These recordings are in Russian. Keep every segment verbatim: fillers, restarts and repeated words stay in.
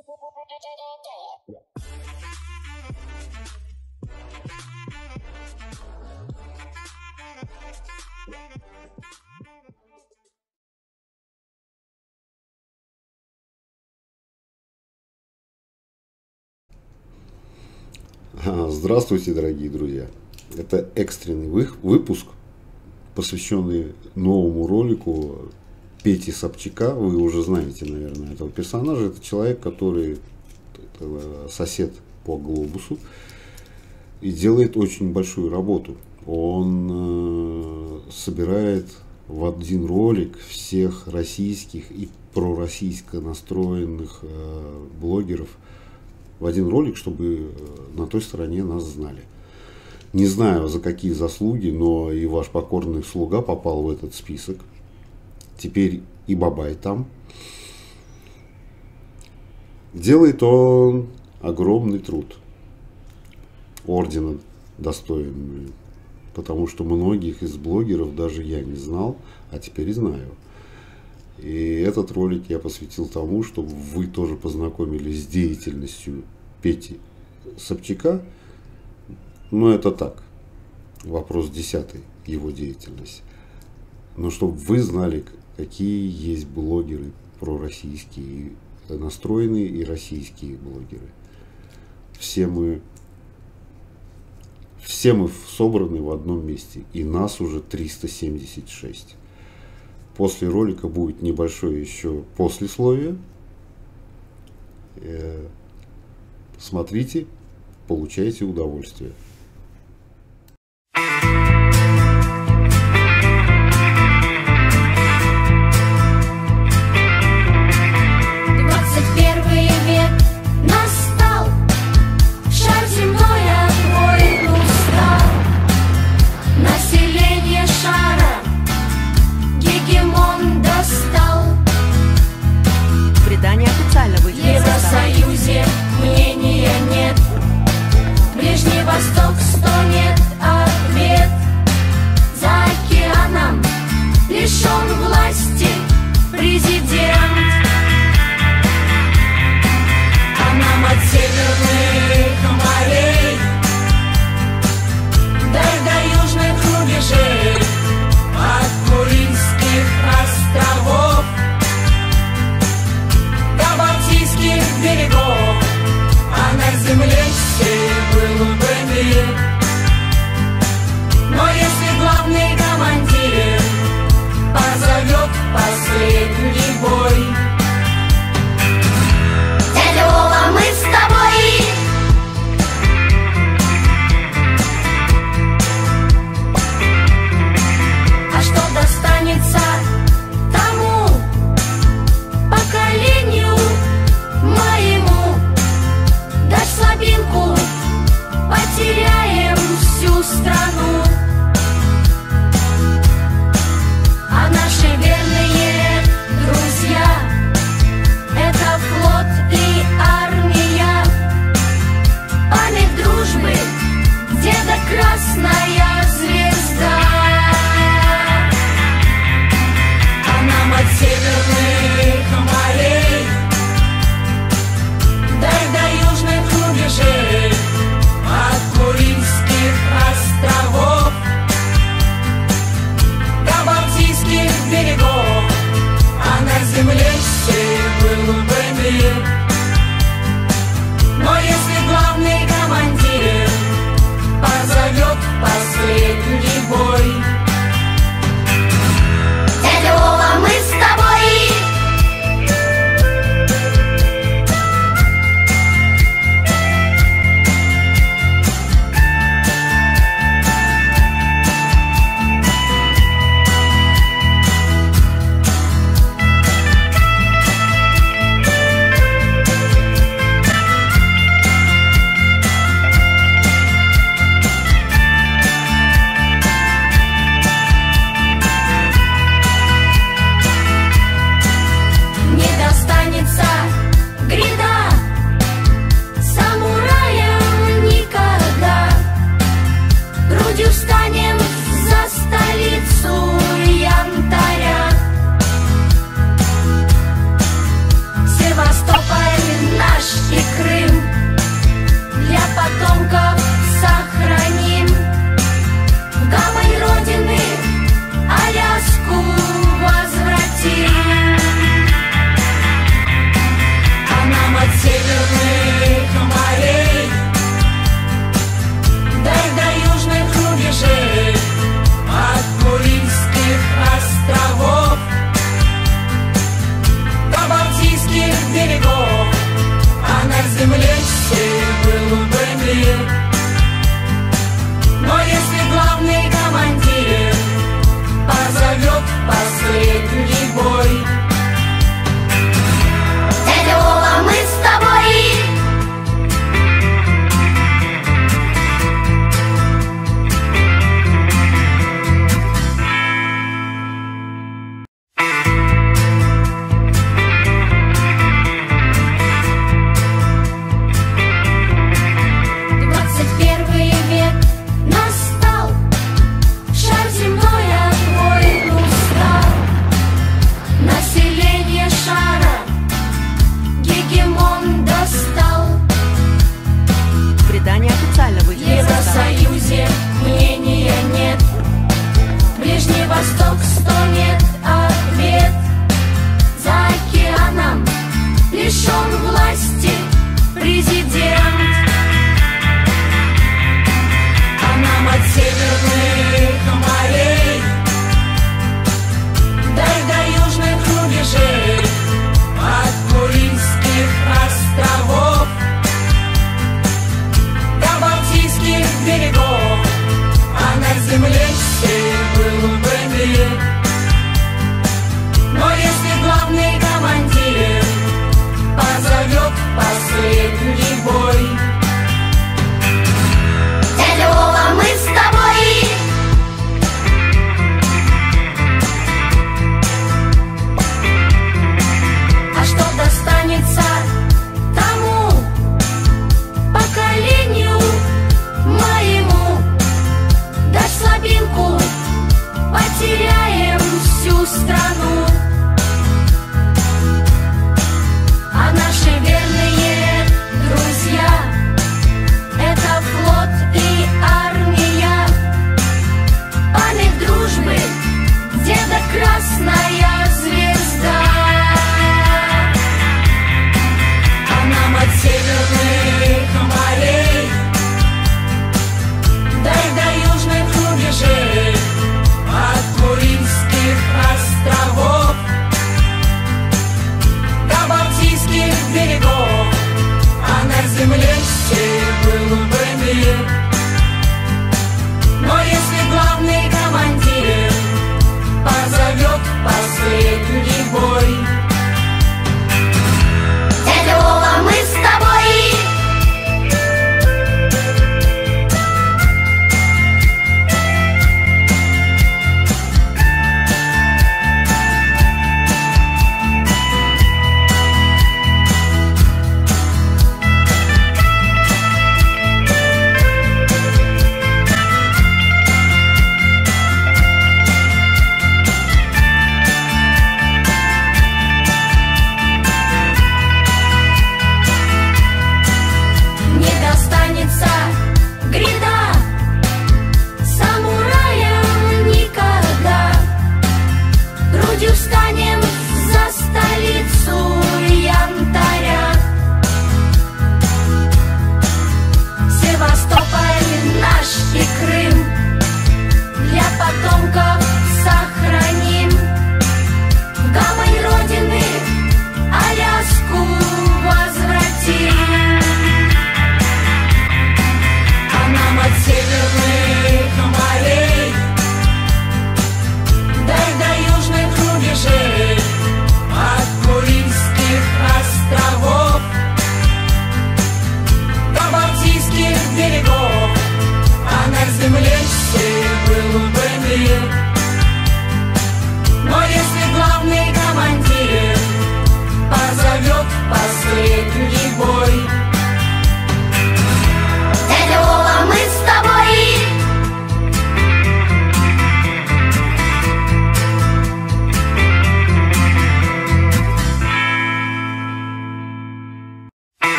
Здравствуйте, дорогие друзья! Это экстренный выпуск, посвященный новому ролику Пети Собчака. Вы уже знаете, наверное, этого персонажа. Это человек, который это сосед по глобусу и делает очень большую работу. Он э, собирает в один ролик всех российских и пророссийско настроенных э, блогеров в один ролик, чтобы на той стороне нас знали. Не знаю, за какие заслуги, но и ваш покорный слуга попал в этот список. Теперь и Бабай там. Делает он огромный труд. Ордена достойный. Потому что многих из блогеров даже я не знал, а теперь знаю. И этот ролик я посвятил тому, чтобы вы тоже познакомились с деятельностью Пети Собчака. Но это так, вопрос десятый, его деятельность. Но чтобы вы знали, какие есть блогеры пророссийские, настроенные и российские блогеры. Все мы, все мы собраны в одном месте, и нас уже триста семьдесят шесть. После ролика будет небольшое еще послесловие. Смотрите, получайте удовольствие. двадцать первый век настал, шар земной обоину стал. Население шара гегемон достал. Предание официально В Евросоюзе мнения нет. Ближний Восток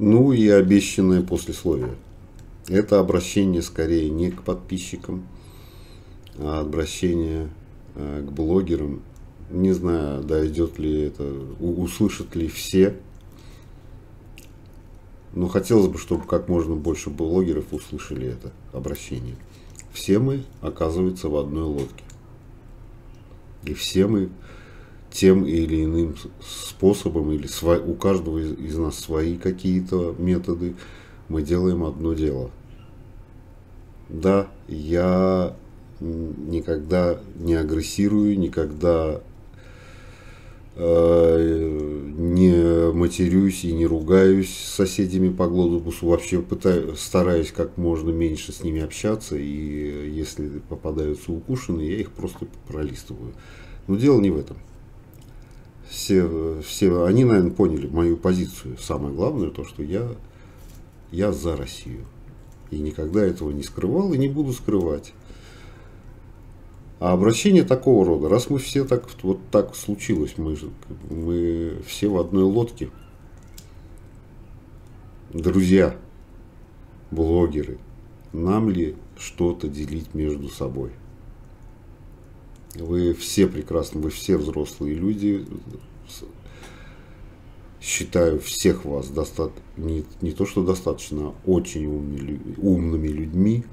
Ну и обещанное послесловие. Это обращение скорее не к подписчикам, а обращение э, к блогерам. Не знаю, дойдет ли это, услышат ли все. Но хотелось бы, чтобы как можно больше блогеров услышали это обращение. Все мы, оказывается, в одной лодке. И все мы тем или иным способом, или у каждого из нас свои какие-то методы, мы делаем одно дело. Да, я никогда не агрессирую, никогда э, не матерюсь и не ругаюсь с соседями по глобусу. Вообще пытаюсь, стараюсь как можно меньше с ними общаться. И если попадаются укушенные, я их просто пролистываю. Но дело не в этом. Все, все они, наверное, поняли мою позицию. Самое главное то, что я, я за Россию. И никогда этого не скрывал и не буду скрывать. А обращение такого рода, раз мы все так, вот так случилось, мы, мы все в одной лодке, друзья, блогеры, нам ли что-то делить между собой? Вы все прекрасны, вы все взрослые люди, считаю всех вас доста... не, не то что достаточно, а очень умными, умными людьми.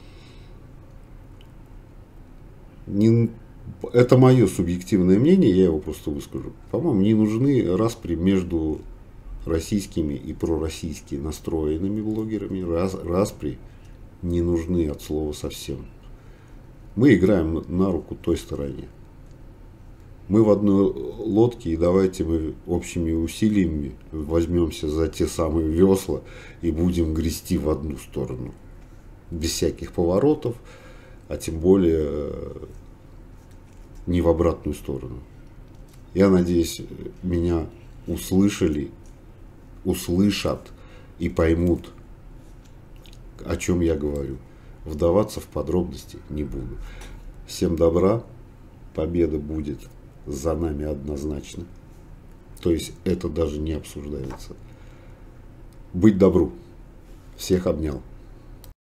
Не, это мое субъективное мнение, я его просто выскажу. По-моему, не нужны распри между российскими и пророссийски настроенными блогерами. Раз, распри не нужны от слова совсем. Мы играем на руку той стороне. Мы в одной лодке, и давайте мы общими усилиями возьмемся за те самые весла и будем грести в одну сторону. Без всяких поворотов, а тем более не в обратную сторону. Я надеюсь, меня услышали, услышат и поймут, о чем я говорю. Вдаваться в подробности не буду. Всем добра, победа будет за нами однозначно. То есть это даже не обсуждается. Быть добру. Всех обнял.